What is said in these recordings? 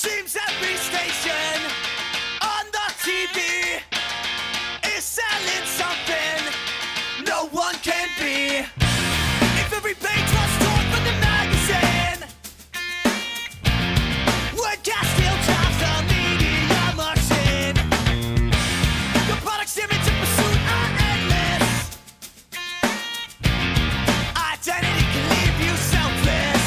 Seems every station on the TV is selling something no one can be. If every page was torn from the magazine, would gas still drives the media machine? The products, image, and pursuit are endless. Identity can leave you selfless.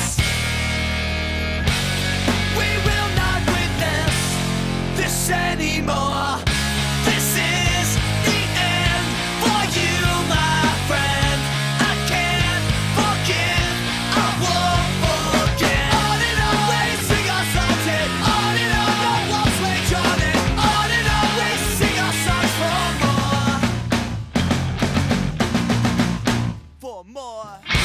We will not witness this anymore. This is the end for you, my friend. I can't forgive, I won't forget. On and on, we sing our songs in. On and on, the walls we drawn in. On and on, we sing our songs for more. For more.